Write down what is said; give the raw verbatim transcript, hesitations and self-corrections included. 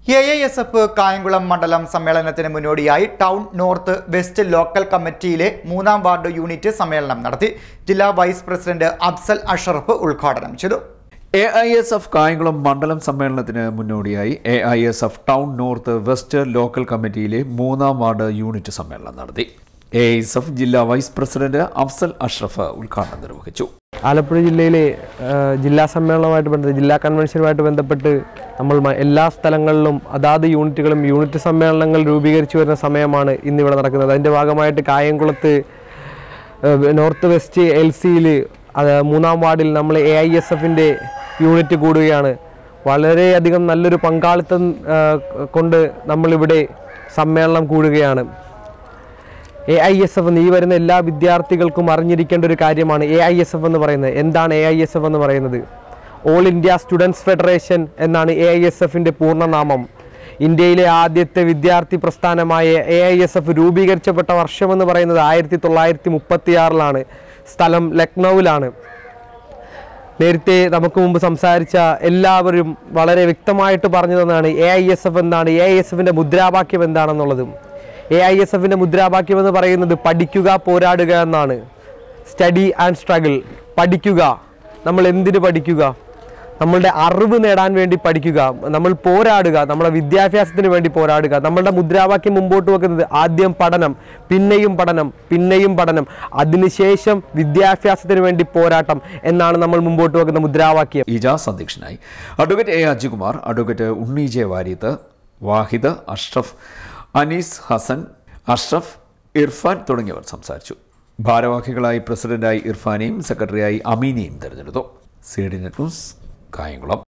A I S F Kayamkulam മണ്ഡലം സമ്മേളനത്തിന് മുന്നോടിയായി ടൗൺ നോർത്ത് വെസ്റ്റ് ലോക്കൽ കമ്മിറ്റിയിലെ മൂന്നാം വാർഡ് യൂണിറ്റ് സമ്മേളനം നടത്തി. ജില്ലാ വൈസ് പ്രസിഡന്റ് അഫ്സൽ അഷറഫ് ഉദ്ഘാടനം ചെയ്തു. A I S F Kayamkulam മണ്ഡലം സമ്മേളനത്തിന് മുന്നോടിയായി A I S F town north west local കമ്മിറ്റിയിലെ മൂന്നാം വാർഡ് യൂണിറ്റ് സമ്മേളനം നടത്തി. എ ഐ എസ് എഫ് ജില്ലാ വൈസ് പ്രസിഡന്റ് അഫ്സൽ അഷ്റഫ് ഉദ്ഘാടനം നിർവഹിച്ചു. ആലപ്പുഴ ജില്ലയിലെ ജില്ലാ സമ്മേളനവുമായിട്ട് ബന്ധപ്പെട്ട് ജില്ലാ കൺവെൻഷനുമായിട്ട് ബന്ധപ്പെട്ട് നമ്മൾ എല്ലാ സ്ഥലങ്ങളിലും അതാത് യൂണിറ്റുകളും യൂണിറ്റ് സമ്മേളനങ്ങൾ രൂപീകരിച്ചു വരുന്ന സമയമാണ് ഇന്നിവിടെ നടക്കുന്നത്. അതിൻ്റെ ഭാഗമായിട്ട് കായംകുളത്ത് നോർത്ത് വെസ്റ്റ് എൽ സിയിൽ മൂന്നാം വാർഡിൽ നമ്മൾ എ ഐ എസ് എഫിൻ്റെ യൂണിറ്റ് കൂടുകയാണ്. വളരെയധികം നല്ലൊരു പങ്കാളിത്തം കൊണ്ട് നമ്മളിവിടെ സമ്മേളനം കൂടുകയാണ്. എ ഐ എസ് എഫ് എന്ന് ഈ വരുന്ന എല്ലാ വിദ്യാർത്ഥികൾക്കും അറിഞ്ഞിരിക്കേണ്ട ഒരു കാര്യമാണ് എ ഐ എസ് എഫ് എന്ന് പറയുന്നത്. എന്താണ് എ ഐ എസ് എഫ് എന്ന് പറയുന്നത്? ഓൾ ഇന്ത്യ സ്റ്റുഡൻസ് ഫെഡറേഷൻ എന്നാണ് എ ഐ എസ് എഫിൻ്റെ പൂർണ്ണനാമം. ഇന്ത്യയിലെ ആദ്യത്തെ വിദ്യാർത്ഥി പ്രസ്ഥാനമായ എ ഐ എസ് എഫ് രൂപീകരിച്ചപ്പെട്ട വർഷമെന്ന് പറയുന്നത് ആയിരത്തി തൊള്ളായിരത്തി മുപ്പത്തി ആറിലാണ്. സ്ഥലം ലക്നൌവിലാണ്. നേരത്തെ നമുക്ക് മുമ്പ് സംസാരിച്ച എല്ലാവരും വളരെ വ്യക്തമായിട്ട് പറഞ്ഞു തന്നതാണ് എ ഐ എസ് എഫ് എന്താണ്, എ ഐ എസ് എഫിൻ്റെ മുദ്രാവാക്യം എന്താണെന്നുള്ളത്. എ ഐ എസ് എഫിൻ്റെ മുദ്രാവാക്യം എന്ന് പറയുന്നത് പഠിക്കുക പോരാടുക എന്നാണ്. Study and struggle. പഠിക്കുക. നമ്മൾ എന്തിനു പഠിക്കുക? നമ്മളുടെ അറിവ് നേടാൻ വേണ്ടി പഠിക്കുക. നമ്മൾ പോരാടുക, നമ്മുടെ വിദ്യാഭ്യാസത്തിന് വേണ്ടി പോരാടുക. നമ്മളുടെ മുദ്രാവാക്യം മുമ്പോട്ട് വെക്കുന്നത് ആദ്യം പഠനം, പിന്നെയും പഠനം, പിന്നെയും പഠനം, അതിനുശേഷം വിദ്യാഭ്യാസത്തിന് വേണ്ടി പോരാട്ടം എന്നാണ് നമ്മൾ മുമ്പോട്ട് വെക്കുന്ന മുദ്രാവാക്യം. ഇജാസ് അധ്യക്ഷനായി. Advocate A Ajikumar, advocate Unni J Variyath, Wahid, Ashraf, Anees Hasan, Ashraf, Irfan തുടങ്ങിയവർ സംസാരിച്ചു. ഭാരവാഹികളായി പ്രസിഡന്റായി ഇർഫാനെയും സെക്രട്ടറിയായി അമീനെയും തെരഞ്ഞെടുത്തു. C D net news Kayamkulam.